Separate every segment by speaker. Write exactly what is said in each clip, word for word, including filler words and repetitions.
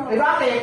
Speaker 1: Eh, bakit?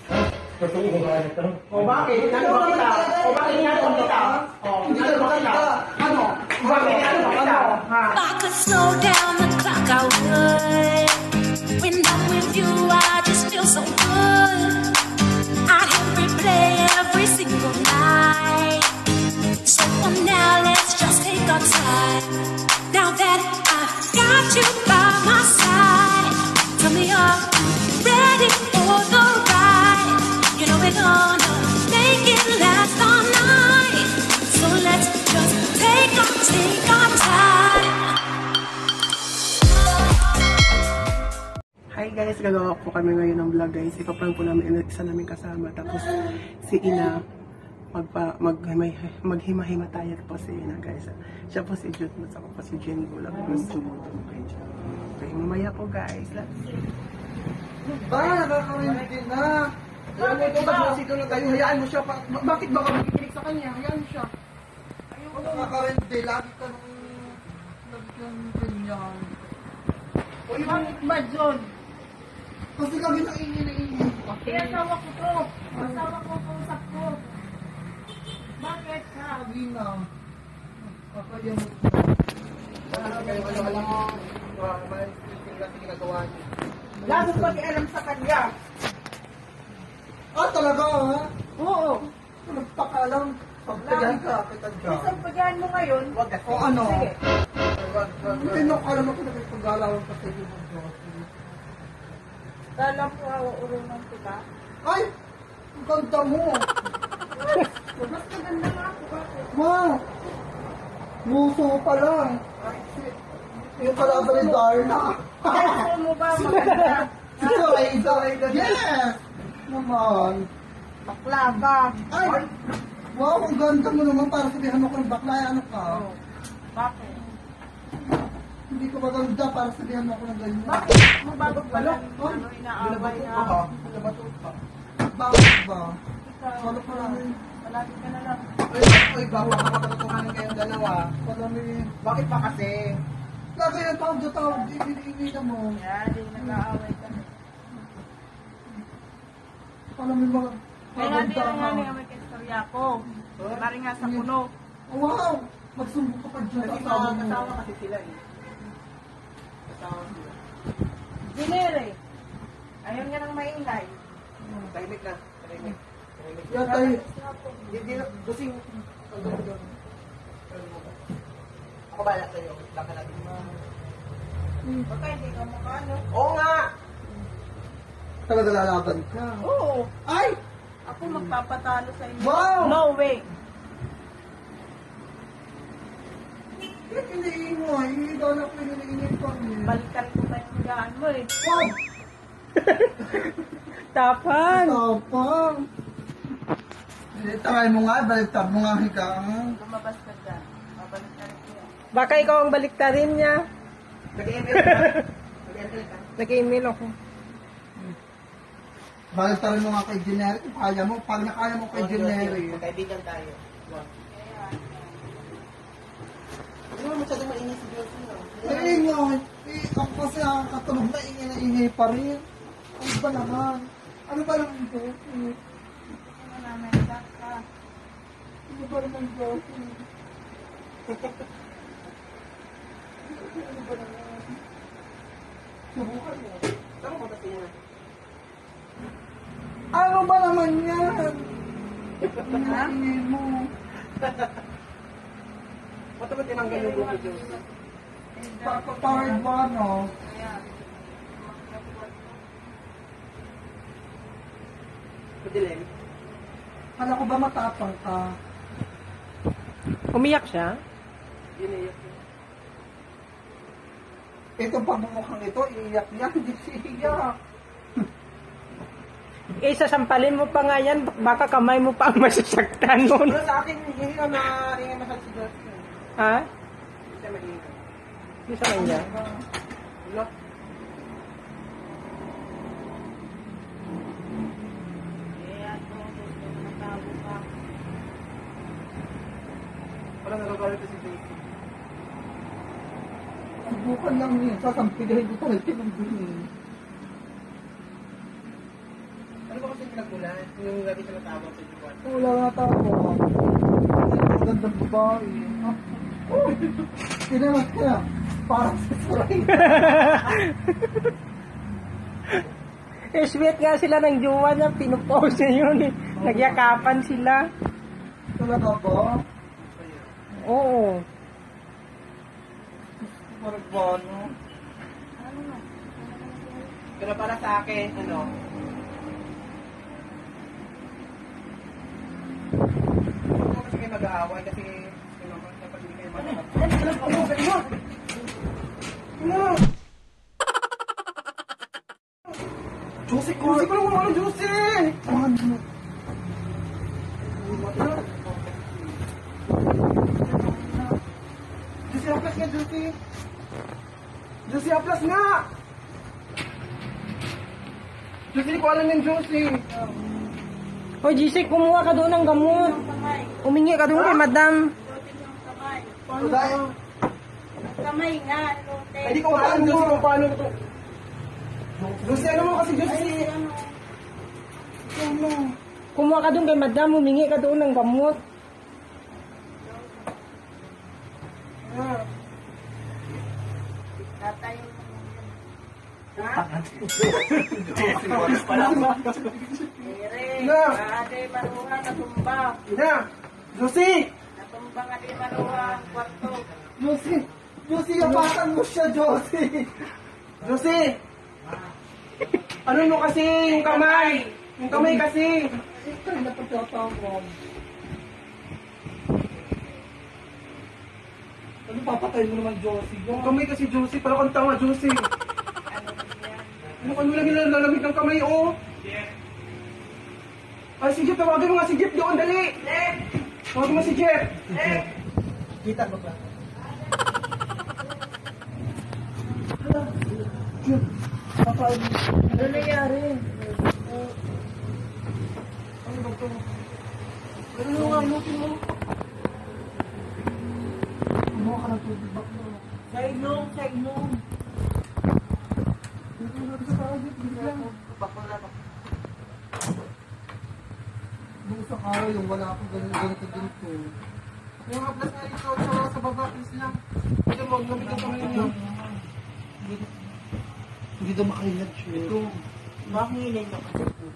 Speaker 1: O bakit? Ano ba kita? O bakit nga ba kita? O, ano ba kita? Ano? Bakit ano ba kita? Ha?
Speaker 2: I could slow down the clock, I would. When I'm with you, I just feel so good. I hit replay every single night. So for now, let's just take our time. Now that I've got you by my side, tell me are you ready for the ride? You know we're gonna make it last all night. So let's just take our, take our time.
Speaker 3: Hi guys, gagawa po kami ngayon ng vlog guys. Ipaprank po namin isa namin kasama. Tapos si Ina, magpa, mag, maghima-himatayat po si Ina guys. Siya po si Jut, at ako po si Jen Gulag. Okay, mamaya po guys. Let's see.
Speaker 1: Ba, nakakawin na. Alam mo ito, magsasito na tayo. Hayaan mo siya. Pa bakit ba ka magkikinig sa kanya? Hayaan mo siya. Ayoko na nakakawin. Lagi ka nung nagkang ganyan. O yung madyon. Kasi kami nang ingin na ingin. Eh, asawa ko to. Asawa ko ko usap ko. Bakit ka? Sabi na. Kakayamot na. Kaya wala wala mo. Wala yung ginagawa niya. Lalo pag-alam sa kanya. Ah, talaga ha? Oo. Nagpakalam. Pagpagahan ka, kita dyan. Isang pagyahan mo ngayon. Wag kasi. O ano? Sige. Hindi nung alam ako na may paggalawan kasi yung mga Dalam ko urungan kita. Ay! Ang ganda mo! Mas maganda nga ako. Ma! Muso pa lang. Yung kalabali Darna. Gusto mo ba maganda? Ito ay ito ay yes! Naman. Bakla ba? Ay! Wow, ang ganda mo naman para sabihan mo kung bakla. Ano ka? Bakit? Hindi ko maganda para sabihan mo ako ng ganyan. Bakit? Mabagot pa lang. Ano inaaway na? Binabatot pa. Bakit ba? Wala pa namin. Palagi ka na lang. Ay, ay, bawa ka makatutuhanin kayong dalawa. Palami. Bakit pa kasi? Lagi yung tawag-tawag. Ibig-ibig na mo. Yan, hindi nag-aaway ka. Palami ba?
Speaker 4: Kaya nga din nga nga may kastorya ko. Mari nga sa puno.
Speaker 1: Wow! Magsumbong ka pa dyan.
Speaker 3: Kasama kasi sila eh.
Speaker 4: Dinere. Ayaw niya nang maingay.
Speaker 3: Tahimik na. Tahimik.
Speaker 1: Yan tayo.
Speaker 3: Hindi na. Gusing. Ako bala sa'yo. Laka lagi.
Speaker 4: Baka hindi ka mukha, no?
Speaker 3: Oo nga!
Speaker 1: Talaga lalaban ka.
Speaker 4: Oo.
Speaker 1: Ay!
Speaker 4: Ako magpapatalo sa inyo.
Speaker 1: Wow!
Speaker 4: No way.
Speaker 1: Bakit iniingay? Ikaw na po yung iniingay pa niya.
Speaker 4: Balikan ko ba yung gaan mo eh.
Speaker 1: Wow!
Speaker 4: Tapan.
Speaker 1: Tapang! Tangay mo nga, baliktad mo nga higaan.
Speaker 4: Lumabas ka dyan. Babalik ka rin ko.
Speaker 5: Baka ikaw ang baliktarin niya.
Speaker 3: Nag-email ka? Nag-email ka?
Speaker 5: Nag-email ako.
Speaker 1: Baliktarin mo nga kay Jenner. Kaya mo, pag nakaya mo kay Jenner.
Speaker 3: Magkaibigan tayo. Hindi mo masyadong maingay si Josie, no?
Speaker 1: Naingay! Eh, ako kasi nakakatulog na ingay na ingay pa rin. Ano ba naman? Ano ba naman ito?
Speaker 4: Ano namin, ka.
Speaker 1: Ano ba naman ito? Ano ba naman? Subukan mo.
Speaker 3: Saan mo kasi yan?
Speaker 1: Ano ba naman yan? Ingay mo.
Speaker 3: Ba't ba tinanggal yung buko, Josie?
Speaker 1: Powered ba, no?
Speaker 3: Madilim?
Speaker 1: Kala ko ba matapang ka?
Speaker 5: Umiyak siya?
Speaker 3: Yun na yun.
Speaker 1: Itong pagmumukhang ito, iiyak niya, hindi siya.
Speaker 5: Eh, sasampalin mo pa nga yan. Baka kamay mo pa ang masasaktan mo.
Speaker 3: Pero sa akin, hindi na maingay masyad si Josie.
Speaker 5: Ha?
Speaker 3: Hindi siya maingay.
Speaker 5: Hindi sa kanya.
Speaker 3: Wala.
Speaker 4: Kaya ito, matabo ka.
Speaker 3: Walang nagagalit si Josie.
Speaker 1: Subukan lang niya. Sasampigahin ko talaga ng bini.
Speaker 3: Ano ba kasi pinagmulan? Yung lagi ka natawag sa Juan?
Speaker 1: Wala nga tao. Ang gandang babae. Oh! Pinamas ka na. Parang sa saray.
Speaker 5: Eh, sweet nga sila ng jowa niya. Pinupost niya yun eh. Nagyakapan sila.
Speaker 1: Talaga ba?
Speaker 5: Oo.
Speaker 1: Parang ba, no?
Speaker 3: Pero para sa akin, ano? Huwag mo kasi kayo mag-aaway kasi ano, dapat hindi kayo mag-aaway. Ano? Ano? Ano? Josie ko! Josie ko lang mga ano, Josie!
Speaker 1: Ano?
Speaker 3: Josie, aplas nga, Josie! Josie, aplas nga! Josie, hindi ko alam yung Josie!
Speaker 5: Hoy, Jisik, kumuha ka doon ng gamot. Umingi ka doon kay madam.
Speaker 1: Ano tayo?
Speaker 4: Kamay nga, lote.
Speaker 3: Hindi ko alam, Josie, kung paano ito. Josie, ano mo kasi, Josie?
Speaker 5: Kumuha ka doon kay madam. Umingi ka doon ng gamot.
Speaker 4: Tatay. Ere,
Speaker 3: Na!
Speaker 4: ade maruha natumba.
Speaker 3: Ina! Josie!
Speaker 4: Natumba nga di maruha ang kwarto.
Speaker 1: Josie! Josie, yapakan mo siya, Josie!
Speaker 3: Josie! Ano mo kasi yung kamay? Yung kamay kasi!
Speaker 1: Ito yung napagtatawag. Ano papatay mo naman, Josie?
Speaker 3: Yung kamay kasi, Josie. Para kang tanga, Josie. Ano ka nila nilalamig ng kamay, oh? Ay, si Jeff, tawagin mo nga si Jeff doon, dali! Tawagin mo si Jeff!
Speaker 1: Kita mo ba? Papay mo.
Speaker 5: Ano nangyari?
Speaker 3: Ano ba ito? Ano nga, inutin mo?
Speaker 1: Ano ka ng tubig ba?
Speaker 4: Sa inom, sa inom.
Speaker 1: Dito na sa tayo, dito lang. Nung isang araw yung wala akong ganito ganito ganito.
Speaker 3: Yung aplas nga ito sa, sa baba, please lang. Ito mo, gamit ang kamay niyo.
Speaker 1: Hindi daw makaingat siya.
Speaker 3: Ito.
Speaker 4: Mangilin ako.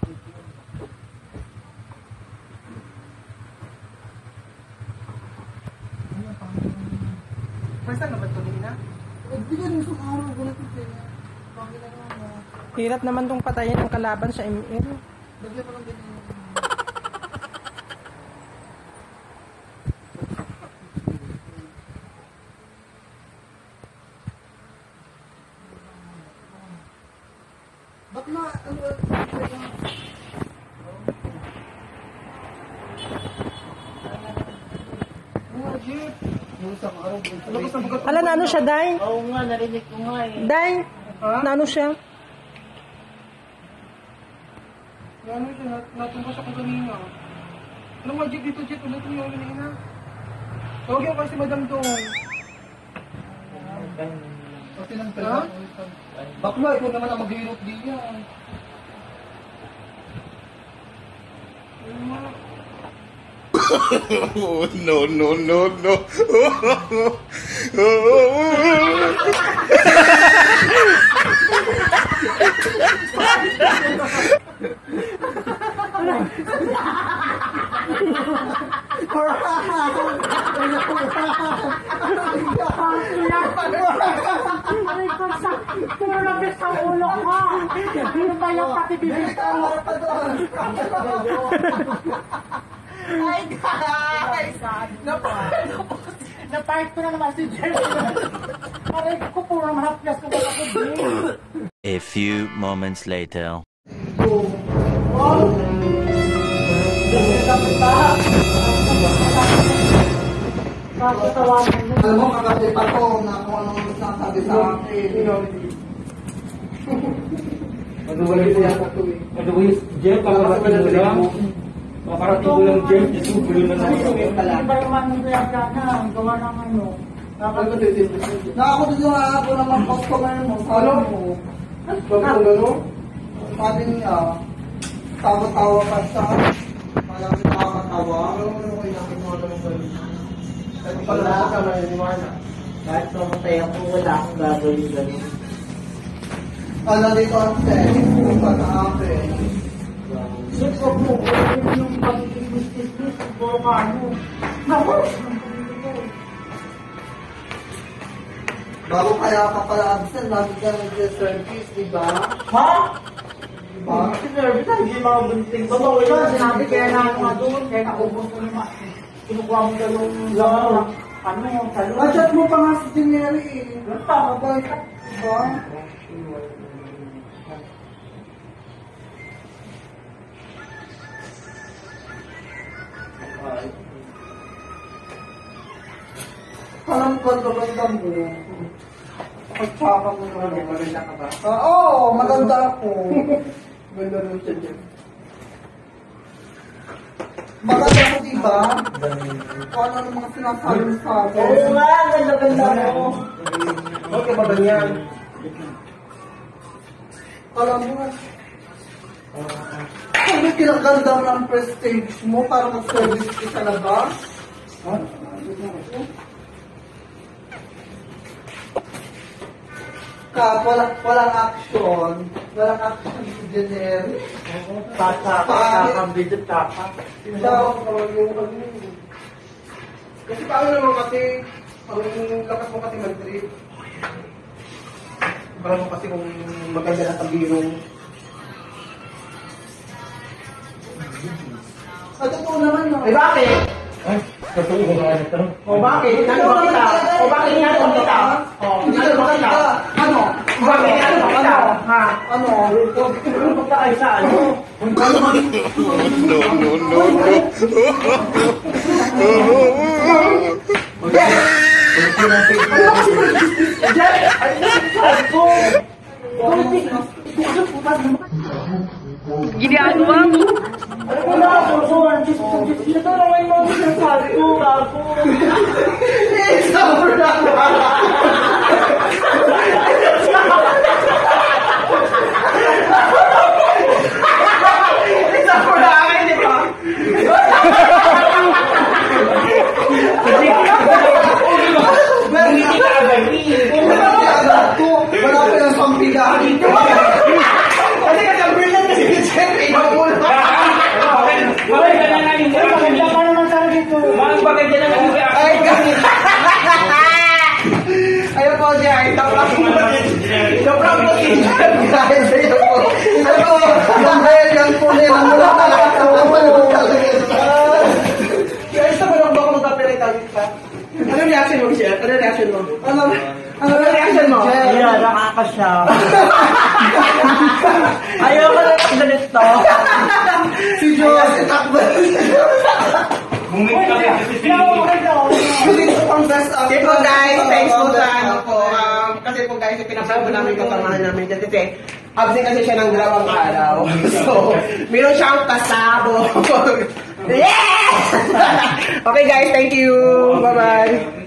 Speaker 3: First time na ba ito, Nina?
Speaker 1: Hindi ka nung isang araw, ganito kaya. Pangin na naman.
Speaker 5: Hirap naman tong patayin ang kalaban sa M L.
Speaker 1: Lagyan mo lang ganyan. Ba't na, ano,
Speaker 3: Mga Jeff!
Speaker 1: yung isang araw, ganito.
Speaker 3: Ano ba sa bagat?
Speaker 5: Ala, na ano siya, Day?
Speaker 4: Oo nga, narinig ko nga eh.
Speaker 5: Day?
Speaker 3: Ha?
Speaker 5: Na ano siya?
Speaker 3: Ano siya, nat- natumba siya kung kanina. Ano nga, Jeff, dito, Jeff, ulit mo yung Nina. Tawagin ko kasi Madam doon.
Speaker 1: Kasi nang
Speaker 3: Ha?
Speaker 1: pala. Bakla, ito naman ang maghihirot din yan.
Speaker 3: Ano nga?
Speaker 6: Oh, no, no, no, no.
Speaker 4: Tumulabis sa ulo ko. Ano ba yung patibibig ko? Ay, guys! Na-part ko na naman si Jerry. Aray ko, puro mahaplas ko ba ako din.
Speaker 7: A few moments later.
Speaker 1: Alam mo, kagabi pa to na kung anong nasasabi sa akin.
Speaker 8: Maduwali ko yata ito eh. Maduwali, Jeff, kakarating mo lang. Kakarating mo lang, Jeff. Jeff, gulo na naman kami.
Speaker 4: Hindi ba naman yung kaya na, gawa ng ano.
Speaker 1: Na ako din yung ako naman customer mo. Sabi mo.
Speaker 3: Bakit ang gano'n?
Speaker 1: Sabi niya, Tawa-tawa pa siya. Malamang nakakatawa. Alam mo naman kayo namin mga ganun ganun. Ito pala na ka na yun, kahit namatay ako, wala akong gagawin ganun. Alam dito ang sex, kung pa sa akin. Sex of mo, yung pag-ibig-ibig, puro ka ano. Naku! Bago kaya ka pala absent, lagi ka nag-service, di ba? Ha? Di ba? Service na, hindi mga bunting. Totoo yun, sinabi kaya na ako nga doon, kaya naubos ko naman. Kinukuha mo ka nung lang, ano yung talong. At mo pa nga si Jineri eh. Tama ba? Diba? Alam ko ang gaganda mo. Pagtsaka mo naman. Maganda ka ba? Oo, maganda ako. Ganda nun siya dyan. Maganda ko, diba? Kung ano ng mga sinasabi mo sa akin. Oo nga, ganda-ganda ako. Okay ba ganyan? Alam mo, kung may kinaganda mo ng prestige mo para mag-service ka sa labas? Ha? Ka, walang, walang action. Walang action si Jenner. Tata, tata, kang video, tata. Tinawag ko yung ano. Kasi paano naman kasi, ang lakas mo kasi mag-trip. Parang mo kasi kung maganda na tabiro. Sa totoo naman, no? Eh, bakit?
Speaker 8: Ay, totoo ko na ito.
Speaker 1: O bakit? Ano ba kita? O bakit nga ba kita? O, ano ba kita? Ano? Bakit nga ba kita? Ha? Ano? Ano ba tayo sa ano? Ano ba?
Speaker 6: No, no, no, no.
Speaker 4: Ginagawa mo?
Speaker 1: Ano ko na ako? Ito na may mga sinasabi ko, ako. Eh, sabor na ako. Eh, sabor na ako, di ba? Wala pa yung pampigahan dito. Kasi kasi ang brilliant kasi si Jerry.
Speaker 8: Bakit ka na nga yung maganda ka naman sa dito? Bakit bagay na nga yung
Speaker 1: Ay, kasi. Ayaw po, Jerry. Tapos po. Sobrang po si Jerry. Dahil sa iyo po. Ano po, yung dahil yung po nila. Mula ka lang. Ano po yung kaya isa mo lang ba kung magpapilay-talit ka? Ano reaction mo, Jer? Ano reaction mo? Ano? Ano reaction mo?
Speaker 5: Yeah, nakakasya. Ayoko na yung ganito.
Speaker 1: Si Diyos, itakbo.
Speaker 8: Bumit ka rin.
Speaker 1: Kasi ito pang best of. Okay po guys, thanks po sa ano po. Um, kasi po guys, pinapalo namin kasamahan namin dyan. Kasi absent kasi siya ng dalawang araw. So, meron siyang pasabo. Yes! Okay guys, thank you. Bye-bye.